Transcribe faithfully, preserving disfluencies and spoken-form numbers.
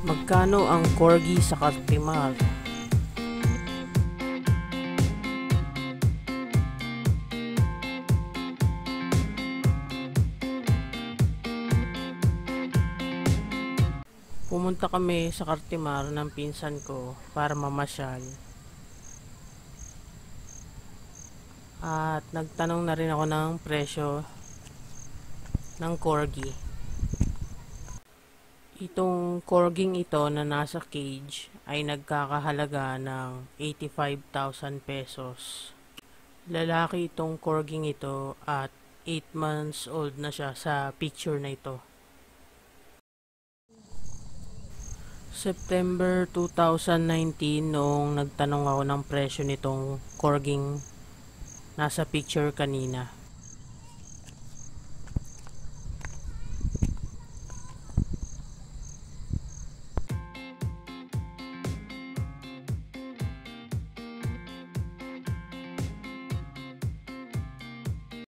Magkano ang corgi sa Cartimar? Pumunta kami sa Cartimar ng pinsan ko para mamasyal. At nagtanong na rin ako ng presyo ng corgi. Itong corging ito na nasa cage ay nagkakahalaga ng eighty-five thousand pesos. Lalaki itong corging ito at eight months old na siya sa picture na ito. September two thousand nineteen noong nagtanong ako ng presyo nitong corging nasa picture kanina.